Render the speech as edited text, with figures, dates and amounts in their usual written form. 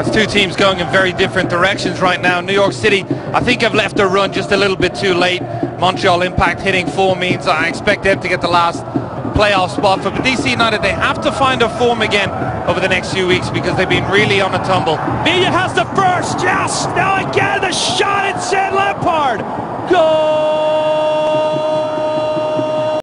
It's two teams going in very different directions right now. New York City, I think, have left their run just a little bit too late. Montreal Impact hitting form means I expect them to get the last playoff spot. For DC United, they have to find their form again over the next few weeks because they've been really on a tumble. Media has the first, yes! Now again, the shot inside Lampard! Goal!